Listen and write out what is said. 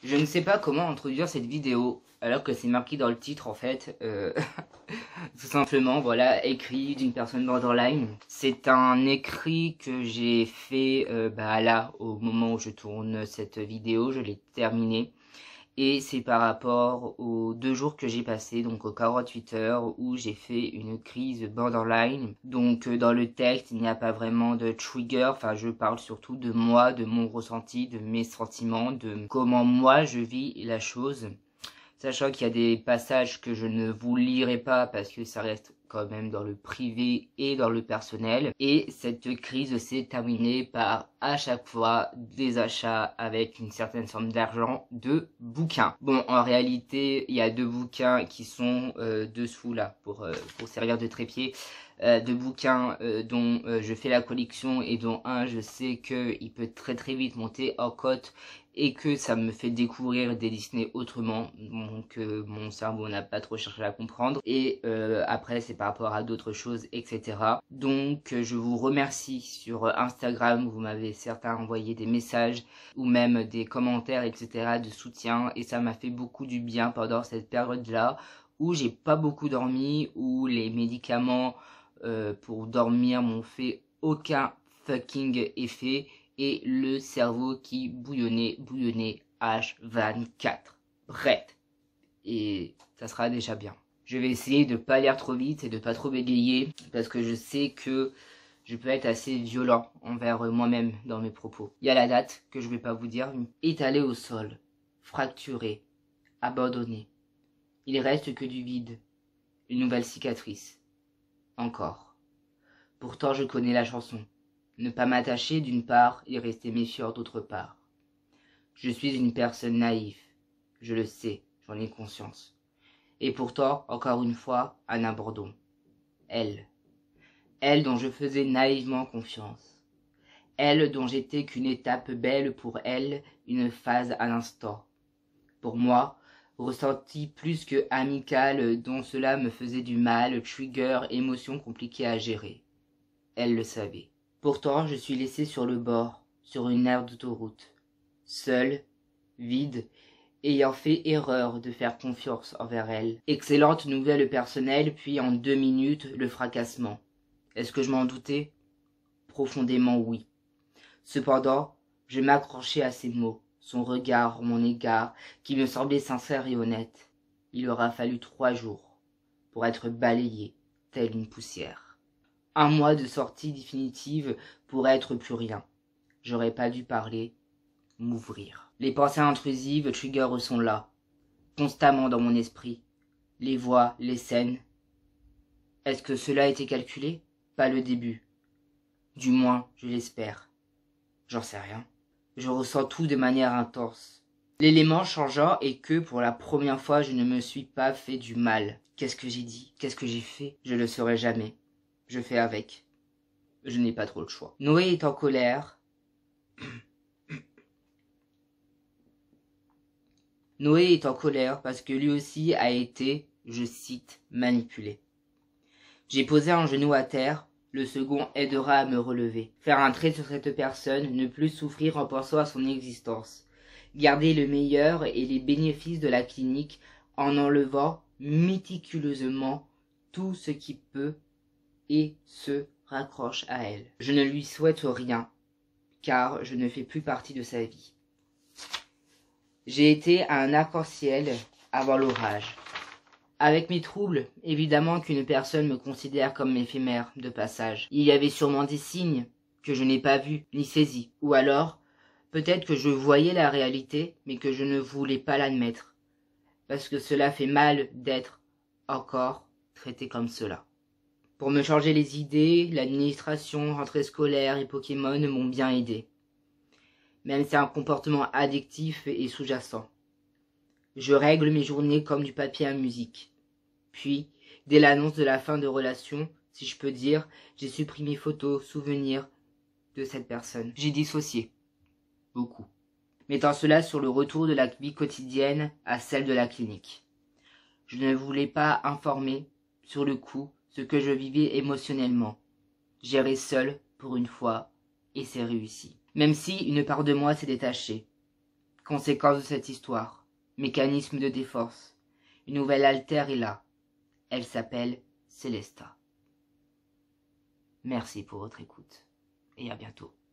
Je ne sais pas comment introduire cette vidéo, alors que c'est marqué dans le titre en fait. Tout simplement, voilà, écrit d'une personne borderline. C'est un écrit que j'ai fait là, au moment où je tourne cette vidéo, je l'ai terminé. Et c'est par rapport aux 2 jours que j'ai passé, donc aux 48 heures, où j'ai fait une crise borderline. Donc dans le texte, il n'y a pas vraiment de trigger, enfin je parle surtout de moi, de mon ressenti, de mes sentiments, de comment moi je vis la chose. Sachant qu'il y a des passages que je ne vous lirai pas parce que ça reste quand même dans le privé et dans le personnel. Et cette crise s'est terminée par à chaque fois des achats avec une certaine somme d'argent de bouquins. Bon, en réalité, il y a 2 bouquins qui sont dessous là pour servir de trépied. 2 bouquins dont je fais la collection et dont un je sais qu'il peut très vite monter en cote et que ça me fait découvrir des Disney autrement, donc mon cerveau n'a pas trop cherché à comprendre, et après c'est par rapport à d'autres choses, etc. Donc je vous remercie sur Instagram, vous m'avez certains envoyé des messages ou même des commentaires, etc. de soutien, et ça m'a fait beaucoup du bien pendant cette période-là où j'ai pas beaucoup dormi, où les médicaments pour dormir m'ont fait aucun fucking effet, et le cerveau qui bouillonnait H24. Bref, et ça sera déjà bien. Je vais essayer de pas lire trop vite et de pas trop bégayer, parce que je sais que je peux être assez violent envers moi-même dans mes propos. Il y a la date, que je vais pas vous dire, étalée au sol, fracturée, abandonnée. Il reste que du vide, une nouvelle cicatrice. Encore. Pourtant je connais la chanson. Ne pas m'attacher d'une part et rester méfiant d'autre part. Je suis une personne naïve, je le sais, j'en ai conscience. Et pourtant, encore une fois, un abandon. Elle dont je faisais naïvement confiance. Elle dont j'étais qu'une étape belle pour elle, une phase à l'instant. Pour moi, ressenti plus que amical, dont cela me faisait du mal, trigger, émotion compliquée à gérer. Elle le savait. Pourtant, je suis laissé sur le bord, sur une aire d'autoroute, seul, vide, ayant fait erreur de faire confiance envers elle. Excellente nouvelle personnelle, puis en 2 minutes, le fracassement. Est-ce que je m'en doutais? Profondément oui. Cependant, je m'accrochais à ses mots, son regard, mon égard, qui me semblait sincère et honnête. Il aura fallu 3 jours pour être balayé, telle une poussière. 1 mois de sortie définitive pour être plus rien. J'aurais pas dû parler, m'ouvrir. Les pensées intrusives, triggers sont là, constamment dans mon esprit. Les voix, les scènes. Est-ce que cela a été calculé? Pas le début. Du moins, je l'espère. J'en sais rien. Je ressens tout de manière intense. L'élément changeant est que pour la première fois, je ne me suis pas fait du mal. Qu'est-ce que j'ai dit? Qu'est-ce que j'ai fait? Je le saurai jamais. Je fais avec. Je n'ai pas trop le choix. Noé est en colère. Noé est en colère parce que lui aussi a été, je cite, manipulé. J'ai posé un genou à terre, le second aidera à me relever. Faire un trait sur cette personne, ne plus souffrir en pensant à son existence. Garder le meilleur et les bénéfices de la clinique en enlevant méticuleusement tout ce qui peut et se raccroche à elle. Je ne lui souhaite rien, car je ne fais plus partie de sa vie. J'ai été un arc-en-ciel avant l'orage. Avec mes troubles, évidemment qu'une personne me considère comme éphémère de passage. Il y avait sûrement des signes que je n'ai pas vus ni saisis, ou alors peut-être que je voyais la réalité, mais que je ne voulais pas l'admettre, parce que cela fait mal d'être encore traité comme cela. Pour me changer les idées, l'administration, rentrée scolaire et Pokémon m'ont bien aidé. Même si c'est un comportement addictif et sous-jacent. Je règle mes journées comme du papier à musique. Puis, dès l'annonce de la fin de relation, si je peux dire, j'ai supprimé photos, souvenirs de cette personne. J'ai dissocié. Beaucoup. Mettant cela sur le retour de la vie quotidienne à celle de la clinique. Je ne voulais pas informer, sur le coup, ce que je vivais émotionnellement. Gérer seul, pour une fois, et c'est réussi. Même si une part de moi s'est détachée. Conséquence de cette histoire, mécanisme de déforce. Une nouvelle altère est là. Elle s'appelle Célesta. Merci pour votre écoute et à bientôt.